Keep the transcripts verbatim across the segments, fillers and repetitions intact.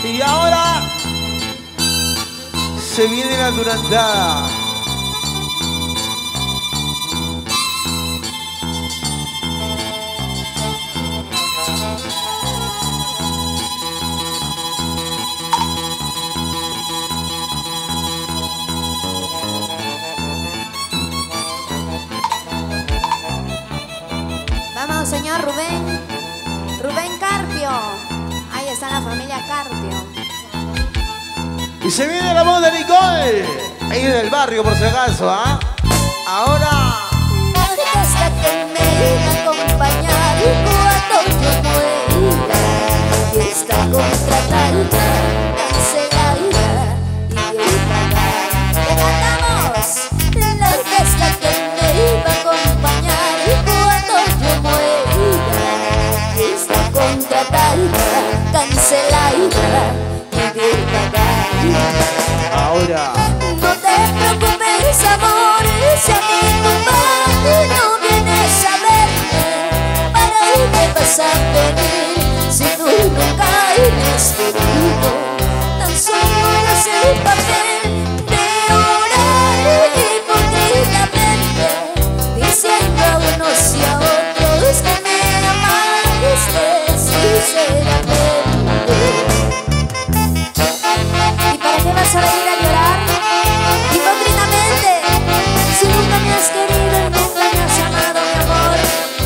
Y ahora se viene la durantada. Vamos, señor Rubén. Rubén Carpio. Ahí está la familia Carpio. Y se viene la voz de Nicole. Ahí del barrio, por si acaso, ¿ah? Ahora. Hasta que me iba a acompañar y cuando yo muera, y esta contratada cancelada y bien pagada. ¡Le cantamos! La orquesta que me iba a acompañar y cuando yo muera, y esta contratada cancelada y bien pagada. Ahora. No te preocupes, amor, si a mi tumba no vienes a verme, ¿para qué vas a venir si tú nunca eres querido? Tan solo eres el papel de orar hipócritamente, diciendo a unos y a otros que me amaste sinceramente. ¿Y para qué vas a venir a llorar hipócritamente si nunca me has querido y nunca me has amado, mi amor?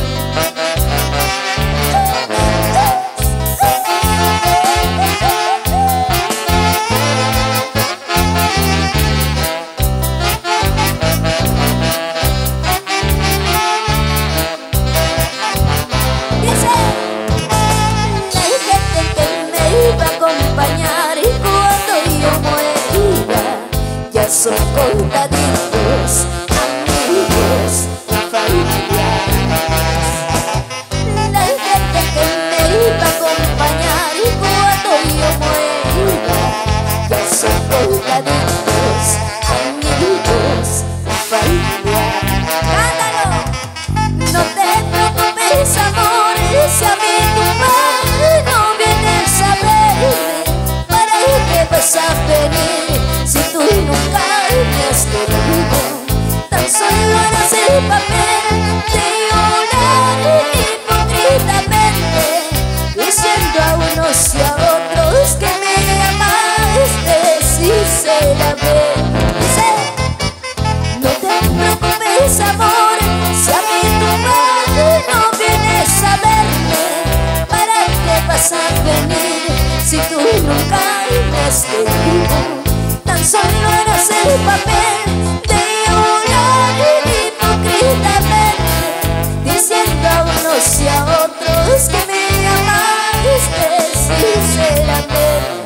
Dice la gente que me iba a acompañar y cuando yo muera ya son contaditos amigos y familiares. La gente que me iba a acompañar y cuando yo muera ya son contaditos amigos y familiares. ¡Cántalo! No te preocupes, amor, si a mi tumba no vienes a verme, ¿para qué vas a venir si tú nunca me has querido? Tan solo eres el papel de orar hipócritamente, diciendo a unos y a otros que me amaste sinceramente. Dice, no te preocupes, amor, si a mi tumba no vienes a verme, ¿para qué vas a venir si tú nunca me has querido? Tan solo eres el papel de orar hipócritamente, diciendo a unos y a otros que me amaste sinceramente.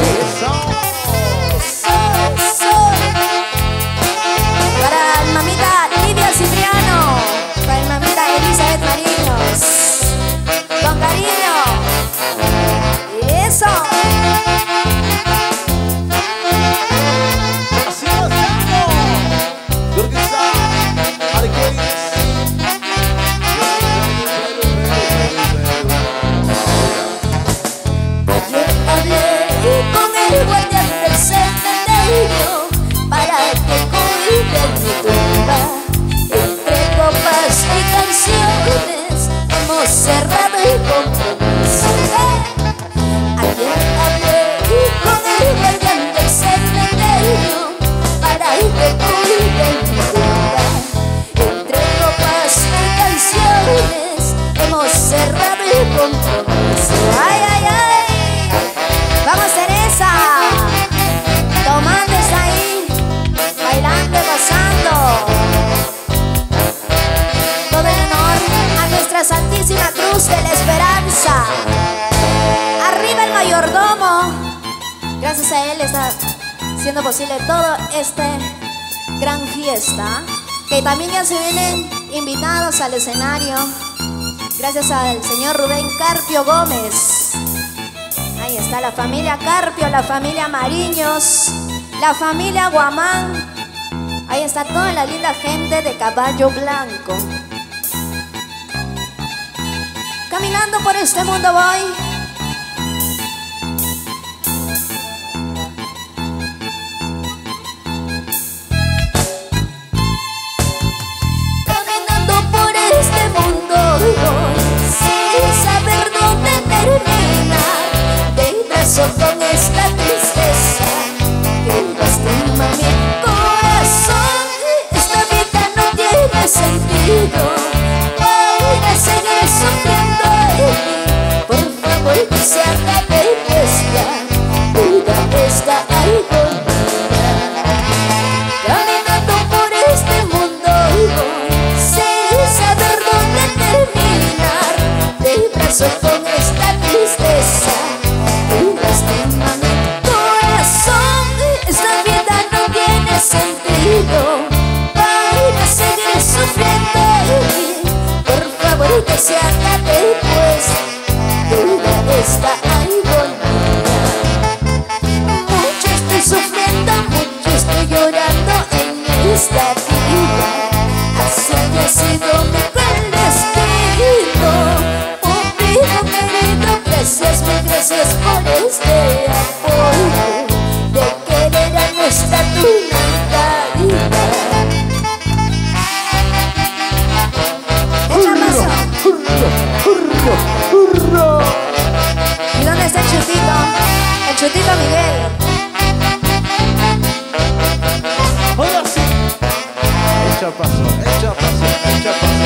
Soy, soy. Para el mamita Lidia Cipriano, para el mamita Elizabeth Mariños, con cariño. Eso. Así lo hacemos. Turquesa, Arcoíris. Ayer hablé con el guardián del cementerio para que cuide mi tumba. Entre copas y canciones hemos cerrado el compromiso. Ayer hablé con el guardián del cementerio para que cuide mi tumba. Entre copas y canciones hemos cerrado el compromiso. ¡Ay, ay, ay! ¡Vamos, Teresa! Tomando está ahí, bailando, gozando. Todo el honor a nuestra Santísima Cruz de la Esperanza. Arriba el mayordomo. Gracias a él está siendo posible todo este gran fiesta. Que también ya se vienen invitados al escenario. Gracias al señor Rubén Carpio Gómez. Ahí está la familia Carpio, la familia Mariños, la familia Guamán. Ahí está toda la linda gente de Caballo Blanco. Caminando por este mundo voy. porque se acabe nuestra vida, esta agonía. Caminando por este mundo sin saber dónde terminar, de brazo con esta tristeza y lastima mi corazón. Esta vida no tiene sentido para seguir sufriendo. Por favor que se acabe pues toda esta agonía. Mucho estoy sufriendo, mucho estoy llorando en esta vida. Así ha sido mi cruel destino. Un pido querido, gracias, mil gracias por este apoyo de querer a nuestra tunangarita. ¿Y dónde está el Chutito? El Chutito Miguel. Ahora sí. Echa paso, echa paso, echa paso.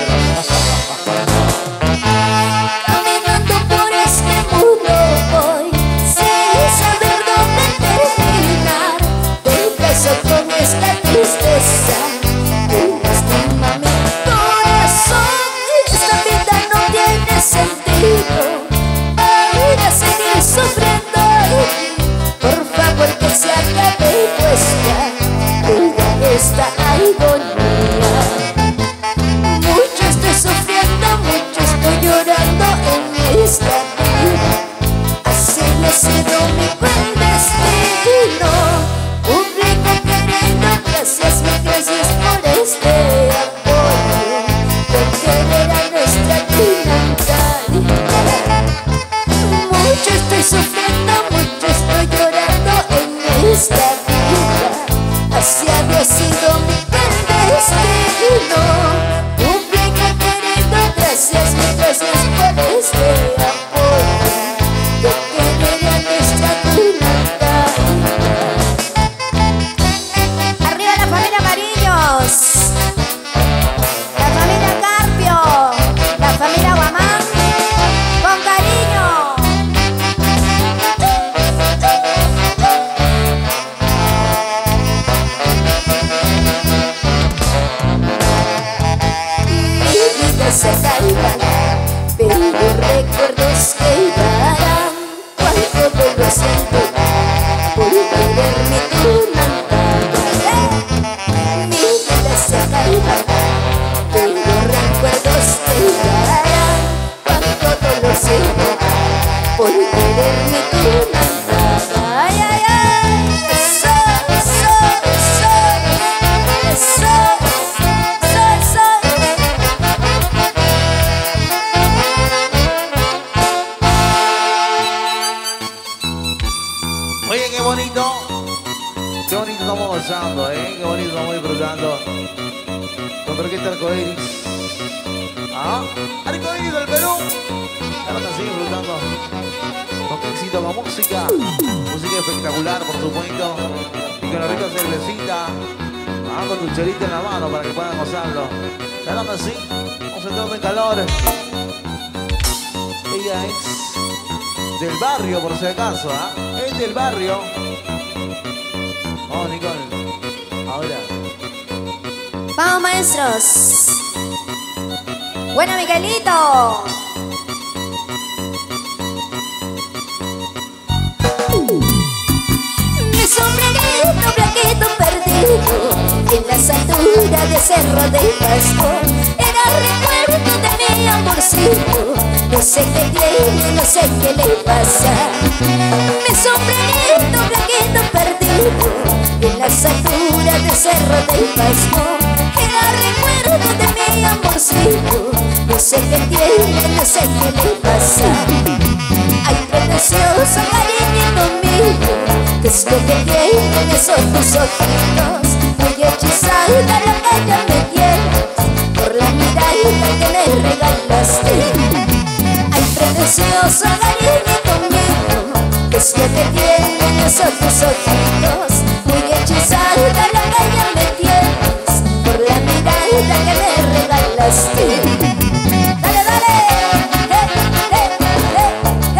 Caminando por este mundo voy sin saber dónde terminar, de brazo con esta tristeza que lastima mi corazón. Esta vida no tiene sentido para seguir sufriendo. Por favor que se acabe nuestra toda esta agonía. Mucho estoy sufriendo, mucho estoy llorando en esta vida. Así ha sido mi buen destino. Un rico querido, gracias, mil gracias por este apoyo de querer a nuestra tunangarita. Mucho estoy sufriendo, mucho estoy llorando en esta vida. Así había sido mi buen destino. Un rico querido, gracias, mil gracias por este apoyo de querer a nuestra tunangarita. Arriba la familia Amarillos, la familia Carpio, la familia Guamán, con cariño. Mi vida se caerá, pero recuerdos quedarán cuando vuelvo a sentir por querer mi tunangarita. Mi vida se caerá, pero recuerdos quedarán cuando dolor se va por querer mi tunangarita. Ay, ay, ay, eso, eso, eso, eso, eso, eso. Oye, qué bonito. Qué bonito estamos gozando, ¿eh? Qué bonito estamos disfrutando con Orquesta Arcoiris. ¿Ah? Arcoiris del Perú. Ahora están sigue disfrutando con éxito, con música. Música espectacular, por supuesto. Y con la rica cervecita. Ah, con tu chelita en la mano para que puedan gozarlo. Claro que sí. Vamos entrando en calor. Ella es del barrio, por si acaso, ¿ah? Es del barrio. Vamos, Nicole. Ahora. Vamos, maestros. Bueno, Miguelito. Mi sombrerito blanquito perdido en las alturas de Cerro del Pastor era recuerdo de mi amorcito. No sé qué tiene, no sé qué le pasa. Mi sombrerito blanquito perdido en las alturas de Cerro del Pastor era recuerdo de mi amorcito. No sé qué tiene, no sé qué le pasa. Ay, precioso cariñito mío, ¿qué es lo que tienen esos tus ojitos? Muy hechizada la calle me tienes por la mirada que me regalaste. Ay, precioso cariñito mío, ¿qué es lo que tienen esos tus ojitos? Muy hechizada la calle me tienes por la mirada que me regalaste. Dale, dale, eh, eh, eh,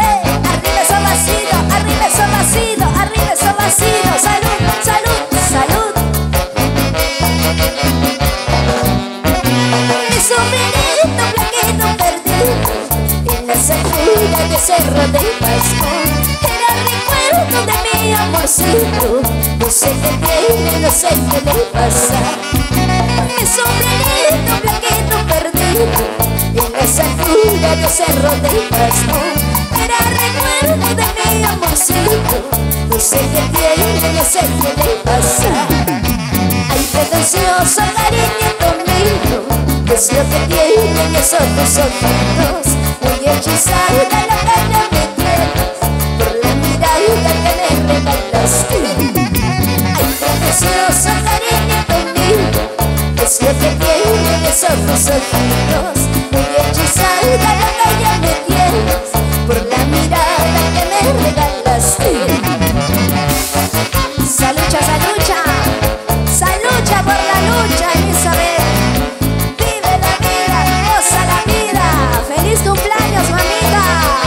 pasmó. Era recuerdo de mi amorcito. No sé qué tiene, no sé qué le pasa. Mi sombrerito blanquito perdido en esa altura de cerro del pasmó. Era recuerdo de mi amorcito. No sé qué tiene, no sé qué le pasa. Ay, pretencioso cariñito mío, ¿qué es lo que tienen esos tus ojitos? Muy hechizada la cara me tienes por la mirada que me regalaste. Ay, pretencioso cariñito mío, ¿qué es lo que tienen esos tus ojitos? Muy hechizada la cara me tienes por la mirada que me regalaste. Salucha, salucha, salucha por la lucha, Elizabeth. Vive la vida, goza la vida. Feliz cumpleaños, mamita.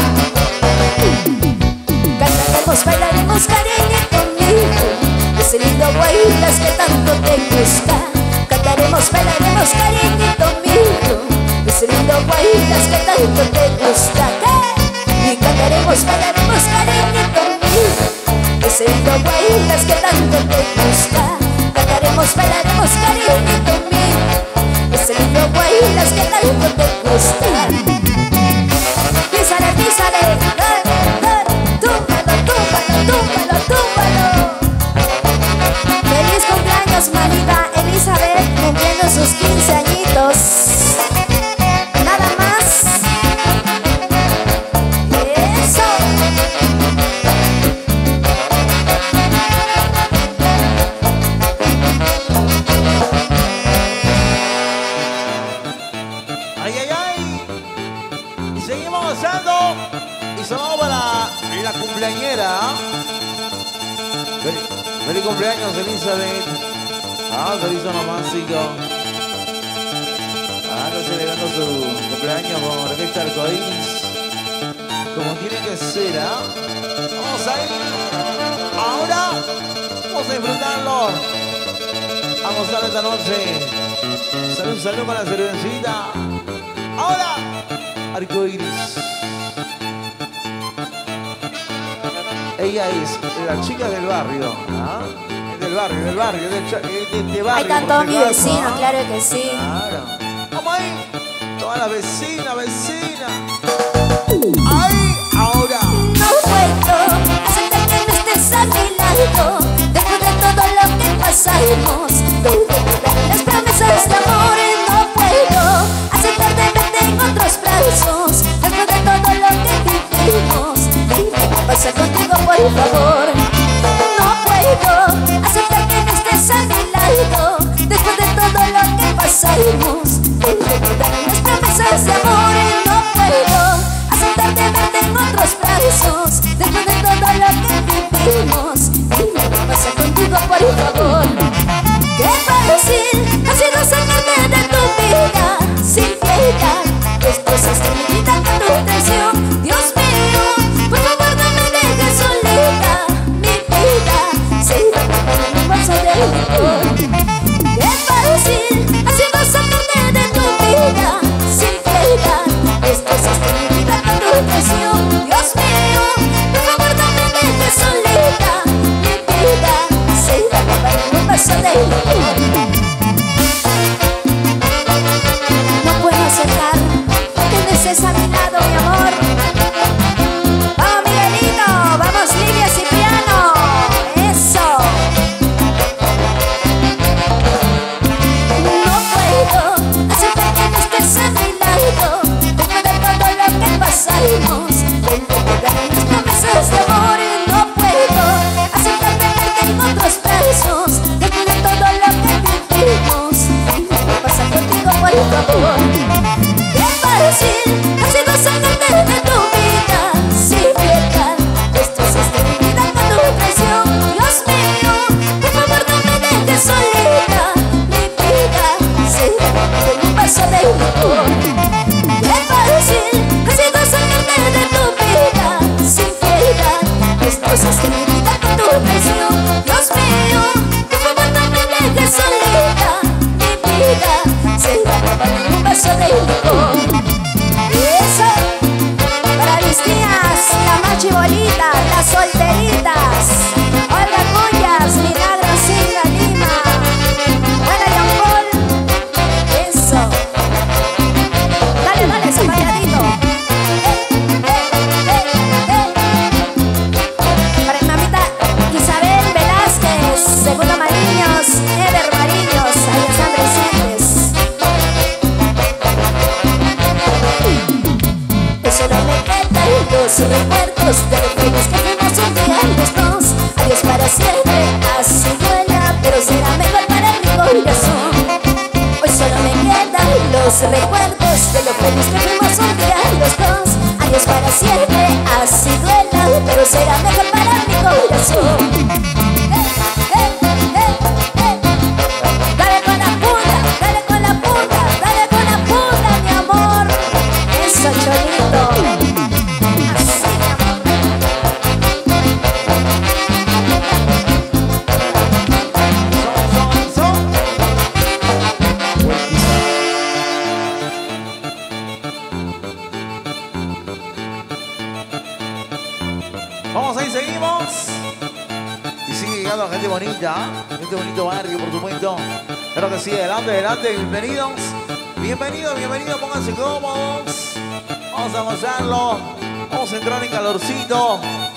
Cantaremos, bailaremos, cariño conmigo, ese lindo bailas que tanto te gusta. Cantaremos, bailaremos, cariño conmigo, ese lindo bailas que tanto te gusta. ¿Qué? Y cantaremos, bailaremos, cariño conmigo, ese lindo bailas que tanto te gusta. Cantaremos, bailaremos, cariño conmigo, ese lindo bailas que tanto te gusta. Písale, písale, dale, dale, túmbalo, túmbalo, túmbalo, túmbalo. Feliz cumpleaños, mamita Elizabeth, cumpliendo sus quince añitos. Nada más. Eso. Ay, ay, ay. Y seguimos avanzando. Y sonamos para la cumpleañera. Feliz, feliz cumpleaños, Elizabeth. Ah, feliz onomástico. Ah, está celebrando su cumpleaños con Orquesta Arcoíris. Como tiene que ser, ¿ah? Vamos a ir. Ahora vamos a disfrutarlo. Vamos a ver esta noche. Salud, salud con la cervecita. Ahora, Arcoíris. Ella es la chica del barrio, ¿ah? Es del barrio, del barrio, del de, de, de barrio. Ahí cantó mi vecino, ¿no? Claro que sí. Claro. Vamos ahí. Toda la vecina, vecina. Ahí, ahora. No puedo aceptar que no estés a mi lado. Después de todo lo que pasamos, de las promesas de amor, no puedo aceptar de verte en otros brazos. Después de todo lo que vivimos, dime qué pasa contigo, por favor. No puedo aceptar que no estés a mi lado. Después de todo lo que pasamos, de las promesas de amor, no puedo aceptar de verte en otros brazos. Después de todo lo que vivimos, dime qué pasa contigo, por favor. Qué fácil ha sido sacarte de tu vida sin piedad, destrozas mi vida con tu traición. Dios mío, por favor no me dejes solita, mi vida se irá en un vaso de licor. Qué fácil ha sido sacarte de tu vida sin piedad, destrozas mi vida con tu traición. Dios mío, por favor no me dejes solita, mi vida se irá en un vaso de licor. No puedo aceptar que no estés a mi lado, mi amor. Vamos, Miguelito, vamos, Lidia Cipriano. Eso. No puedo aceptar que no estés a mi lado. Después de todo lo que pasamos, de las promesas de amor, no puedo aceptar tenerte en otros brazos. Después de todo lo que vivimos, ¿qué pasa contigo, por favor? Qué fácil ha sido sacarte de tu vida sin piedad, destrozaste mi vida con tu traición. Dios mío, por favor no me dejes solita, mi vida se irá en un vaso de licor. Qué fácil ha sido sacarte de tu vida sin piedad, destrozaste mi vida con tu traición. Dios mío, por favor no me dejes solita, mi vida se irá en un vaso recuerdos de lo feliz que fuimos un día los dos. Adiós para siempre, así duela, pero será mejor para mi corazón. Eh, eh, eh, eh. Dale con la punta, dale con la punta, dale con la punta, mi amor. Eso, Cholito. Así, mi amor. Son, son, son. Vamos ahí, seguimos. Y sigue llegando gente bonita, este bonito barrio, por supuesto. Claro que sí, adelante, adelante, bienvenidos. Bienvenidos, bienvenidos, pónganse cómodos. Vamos a gozarlo. Vamos a entrar en calorcito.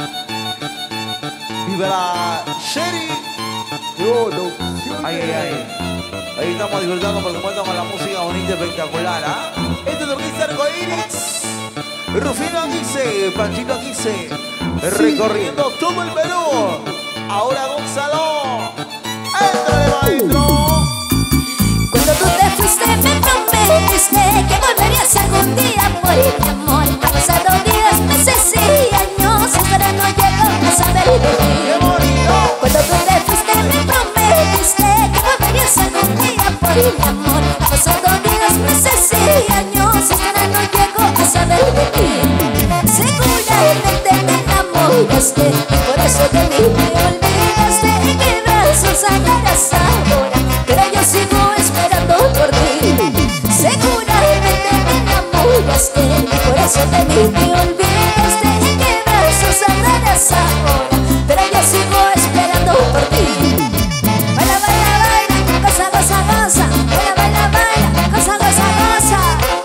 Viva la Sherry. Ay, ay, ay. Ahí estamos disfrutando, por supuesto, con la música bonita, espectacular, ¿ah? ¿eh? Este es Orquesta Arcoíris. Rufino Aguise, Panchito Aguise, sí, recorriendo todo el Perú. Ahora Gonzalo, ¡éntrale, maestro! Cuando tú te fuiste me prometiste que volverías algún día por mi amor. Han pasado días, meses y años, pero no llego a saber de ti. ¡Qué bonito! Cuando tú te fuiste me prometiste que volverías algún día por mi amor. Han pasado días, meses y años, pero no llego a saber de ti. Seguramente te enamoraste y por eso de mí me olvidaste. ¿En qué brazos andarás ahora? Pero yo sigo esperando por ti. Seguramente te enamoraste y por eso de mí me olvidaste. ¿En qué brazos andarás ahora? Pero yo sigo esperando por ti. Baila, baila, baila, goza, goza, goza. Baila, baila, baila, goza, goza, goza.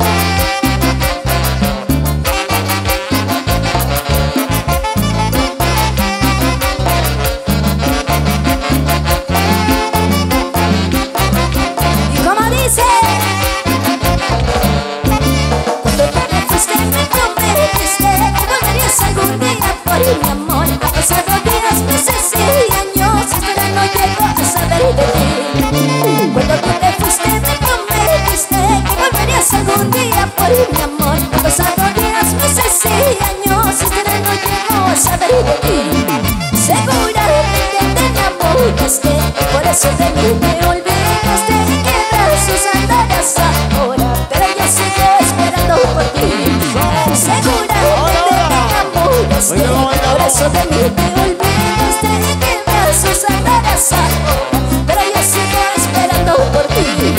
Y como dice, cuando tú te fuiste me prometiste que volverías algún día por mi amor. Han pasado días, meses y años, pero no llego a saber de ti. Cuando tú te fuiste me prometiste que volverías algún día por mi amor. Han pasado días, meses y años, pero no llego a saber de ti. Seguramente te enamoraste y por eso de mí me olvidaste. ¿En qué brazos andarás ahora? Pero yo sigo esperando por ti. Seguramente te enamoraste y por eso de mí me olvidaste. ¿En qué brazos andarás ahora? Pero yo sigo esperando por ti.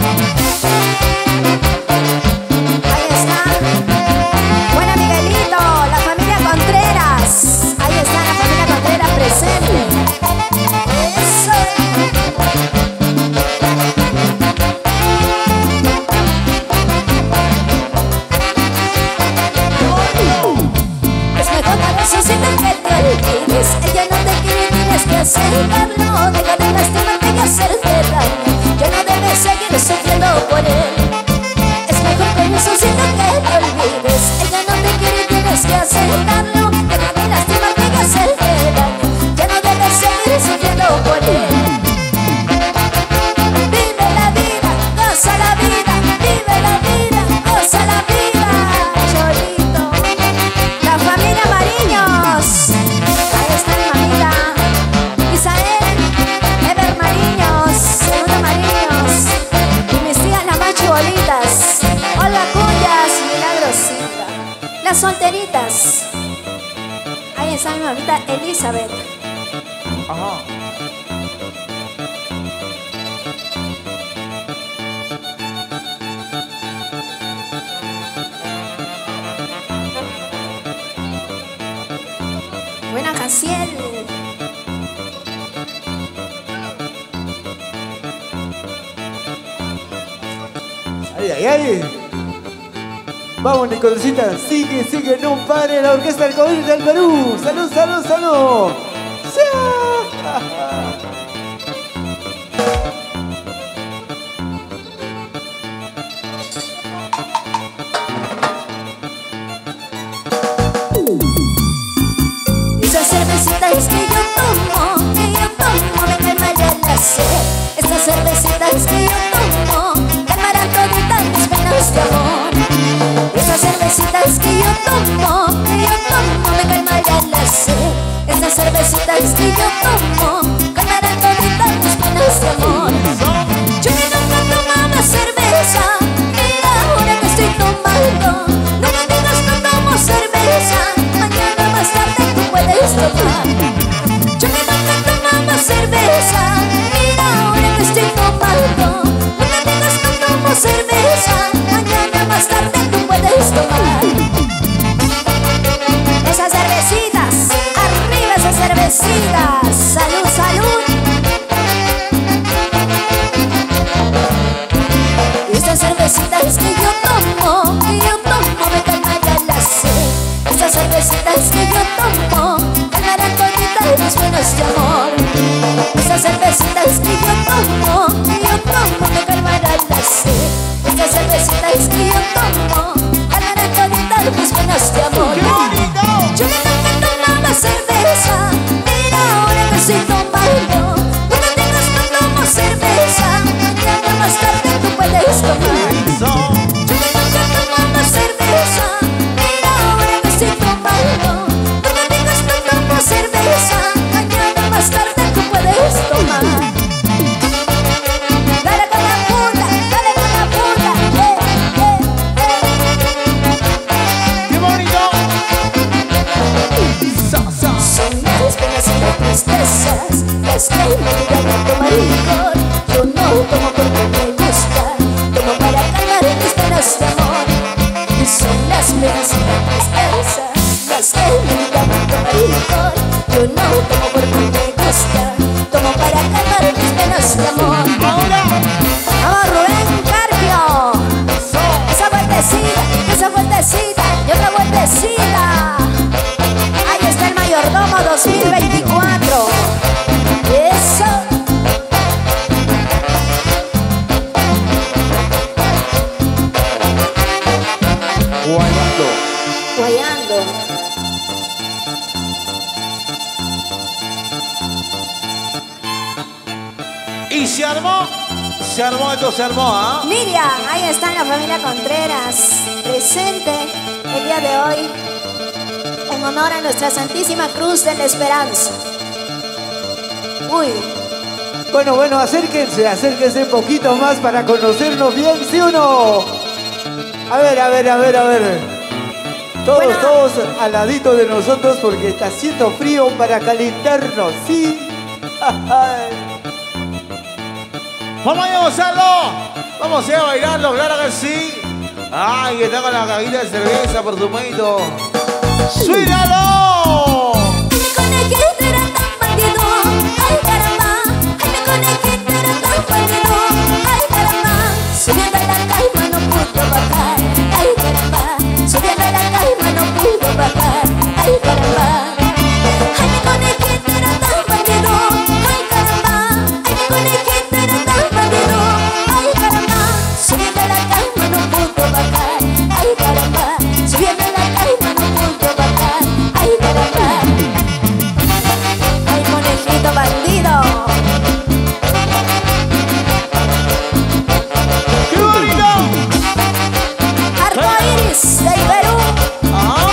Ahí está. Buena Miguelito, la familia Contreras. Ahí está la familia Contreras presente. Eso. Es mejor para eso si te que te olvides. Ella no te quiere y tienes que aceptarlo. Deja de lastimarte y hacerte daño. Ya no debes seguir sufriendo por él. Es mejor con eso si te que te olvides. Ella no te quiere y tienes que aceptarlo. Deja de lastimarte y hacerte daño. Ya no debes seguir sufriendo por él. Vive la vida, goza la vida. Vive la vida, goza la vida. Cholito, la familia Mariños. Ahí está mi mamita Isael, Ever Mariños, Segunda Mariños. Y mis tías las más chibolitas. Hola Cuyas, Milagrosita. Las solteritas. Ahí está mi mamita Elizabeth. Ajá. Buena Jaciel. Ay, ay, ay. Vamos, Nicolcita, sigue, sigue, no pare la Orquesta Arcoíris del Perú. Salud, salud, salud. ¡Sí! Esa cervecita es que yo tomo, que yo tomo, me calmará la sed. Esta cervecita es que yo tomo, calmarán toditas mis penas cervecitas que yo tomo, que yo tomo me calmarán la sed. Estas cervecitas que yo tomo calmarán toditas mis penas de amor. Yo que nunca tomaba cerveza, mira ahora que estoy tomando. No me digas no tomo cerveza, mañana más tarde tú puedes tomar. Yo que nunca tomaba cerveza, mira ahora que estoy tomando. No me digas no tomo cerveza, mañana más tarde tú puedes tomar. Esas cervecitas, arriba esas cervecitas. Salud, salud. Estas cervecitas que yo tomo, que yo tomo me calmarán la sed. Estas cervecitas que yo tomo calmarán toditas mis penas de amor. Estas cervecitas que yo tomo, que yo tomo me calmarán la sed. Estas cervecitas que yo tomo calmarán toditas mis penas de amor. Yo que nunca tomaba cerveza, mira ahora que estoy tomando. No me digas no tomo cerveza, mañana más tarde tú puedes tomar. Yo que nunca tomaba cerveza, mira ahora que estoy tomando. No me digas no tomo cerveza, mañana más tarde tú puedes tomar. Dale con la puta, dale con la puta, eh, eh, eh. ¡Qué bonito! Son las penas y las tristezas las que me llevan a tomar licor. Yo no tomo porque me gusta, tomo para calmar mis penas de amor. Y son las penas y las tristezas las que me llevan a tomar licor. Yo no tomo porque me gusta, tomo para calmar mis penas de amor. ¡Vamos, Rubén Carpio! Esa vueltecita, esa vueltecita y otra vueltecita. Ahí está el mayordomo dos mil veinticuatro. Eso. Guayando. Guayando. Y se armó. Se armó, esto se armó, ¿ah? Miriam, ahí está la familia Contreras, presente el día de hoy en honor a nuestra Santísima Cruz de la Esperanza. Uy, Bueno, bueno, acérquense, acérquense un poquito más para conocernos bien, ¿sí o no? A ver, a ver, a ver, a ver. Todos, Bueno. todos al ladito de nosotros porque está haciendo frío para calentarnos, ¿sí? Vamos a gozarlo. Vamos a ir a bailarlo, claro que sí. Ay, que está con la cajita de cerveza, por supuesto. ¡Suíralo! mi conejito era tan bandido, ay caramba, ay mi conejito era tan bandido, ay caramba, subiendo a la calma no pudo bajar, ay caramba, subiendo a la calma no pudo bajar, ay caramba, ay mi conejito era tan bandido, ay caramba, ay mi conejito era tan bandido, ay caramba, subiendo a la calma no pudo bajar, ay caramba, subiendo a la calma no pudo bajar, ay caramba. Ay, conejito bandido. ¡Qué bonito! Arco iris del Perú. Ajá.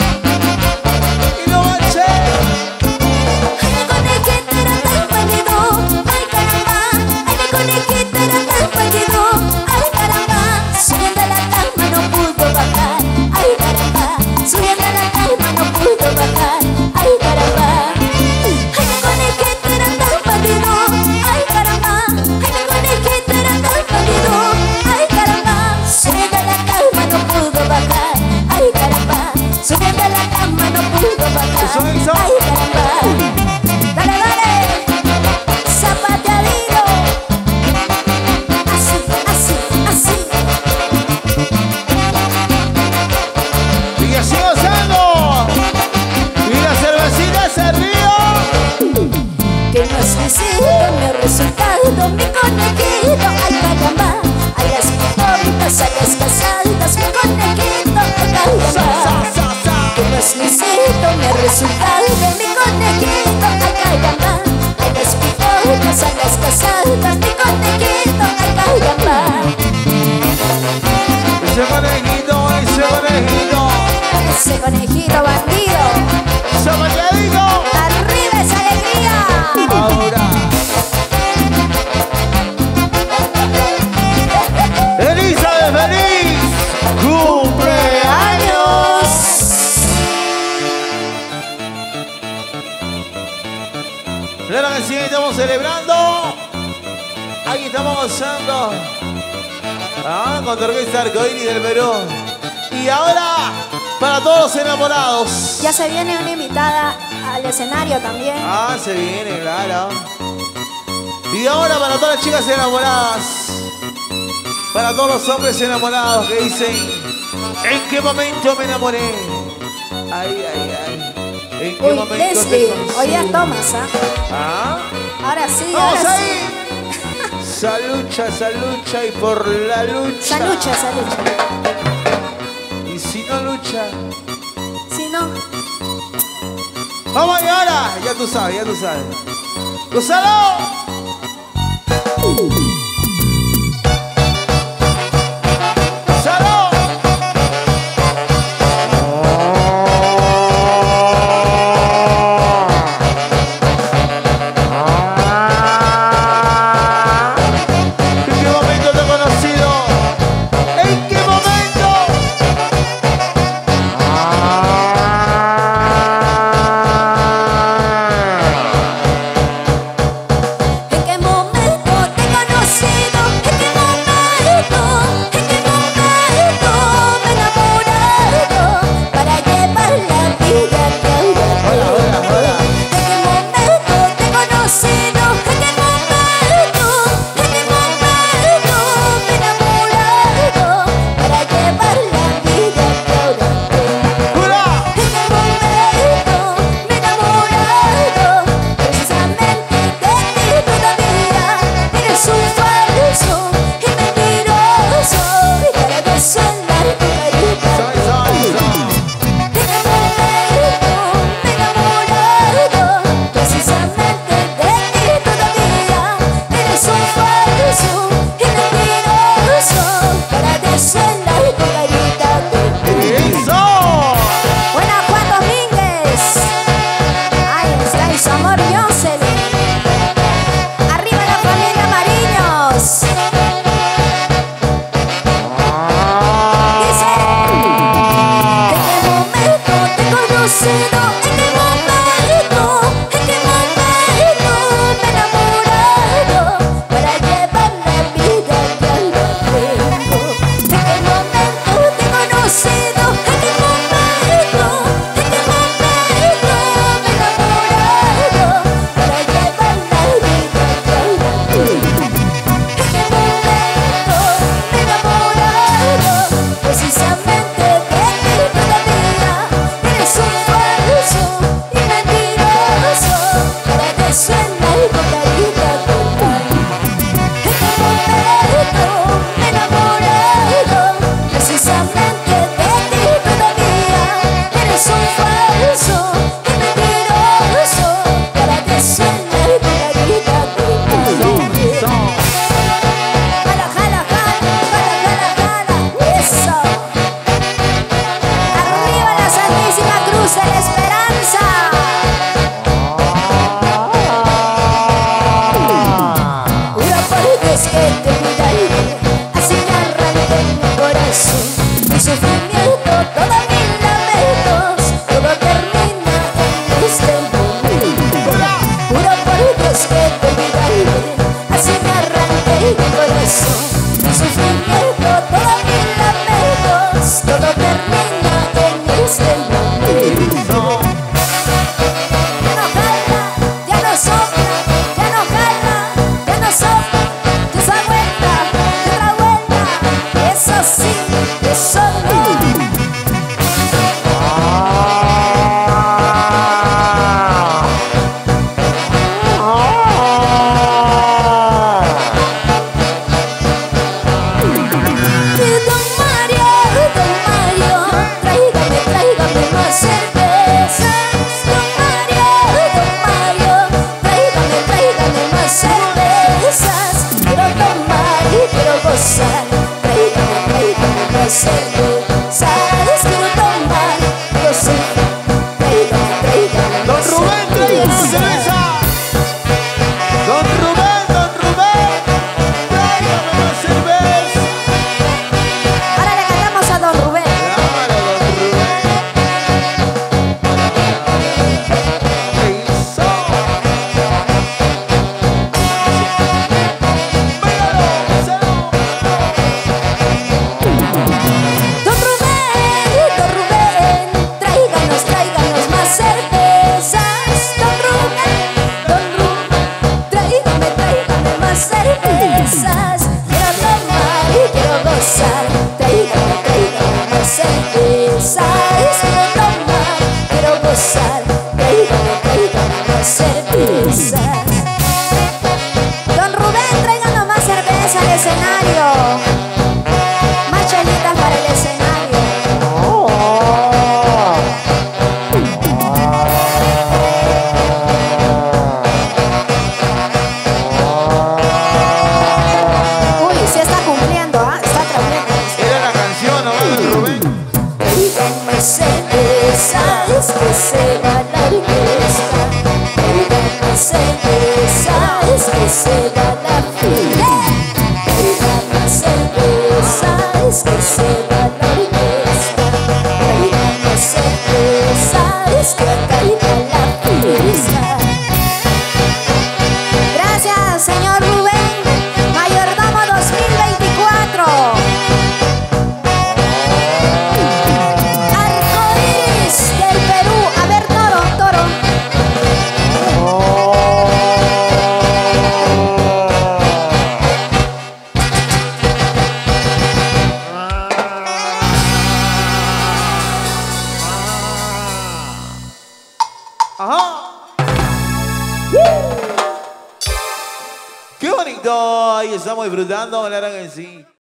Y lo manché. Ay, mi conejito era tan bandido. Ay, caramba. Ay, mi conejito era tan bandido. Ay, caramba. Subiendo a la cama no pudo bajar. Ay, caramba. Subiendo a la cama no pudo bajar. Ay, caramba. Ay, mi conejito era tan bandido. Ay, caramba. Ay, mi conejito era tan bandido. Ay, caramba. Subiendo a la cama no pudo bajar. Ay, caramba. Subiendo a la cama no pudo bajar. Eso, eso. Ay, caramba. Dale, dale. Zapateadito. Así, así, así. Y así gozando. Y la cervecita se río. Que no es visito ni el resultado, mi conejito. Ay, caramba. A las pitoritas, a las casadas, mi conejito. Ay, caramba. Que no es visito ni el resultado, mi conejito. Ay, caramba. A las pitoritas, a las casadas, mi conejito. Ay, caramba. Ese conejito, ese conejito. ese conejito bandido. ¡Zapateadito! ¡Arriba esa alegría! Ahora. ¡Elizabeth, feliz cumpleaños! Claro que sí, estamos celebrando. Aquí estamos gozando. Ah, con tu orquesta Arcoíris del Perú. Y ahora, para todos los enamorados. Ya se viene una invitada al escenario también. Ah, se viene, claro. Y ahora para todas las chicas enamoradas. Para todos los hombres enamorados que dicen: ¿en qué momento me enamoré? Ay, ay, ay. ¿En qué Uy, momento Leslie, te conocí? hoy día tomas, ¿ah? ¿Ah? Ahora sí, ¡Vamos ahora sí. ahí! Salucha, salucha y por la lucha. Salucha, salucha. Y si no lucha. Si no, Vamos allá ahora. Ya tú sabes, ya tú sabes. ¡Gonzalo! ¡Gonzalo! ¿En qué momento te he conocido? ¿En qué momento? ¿en qué momento te conocí? Tráigame, tráigame más cerveza. Don Rubén, tráiganos más cerveza al escenario. Más chelitas para el escenario. Uy, sí está cumpliendo, ¿ah? Está trayendo. Era la canción, ¿no, Rubén? Tráigame cerveza, es que se va la orquesta. Tráigame cerveza, es que se va la fiesta. Tráigame cerveza, es que se va la orquesta. Tráigame cerveza, es que caiga la fiesta. Gracias, señor Rubén, Mayordomo dos mil veinticuatro. Arcoíris del Perú. A ver, toro, toro. Ajá. Qué bonito. Ahí estamos disfrutando. Claro que sí.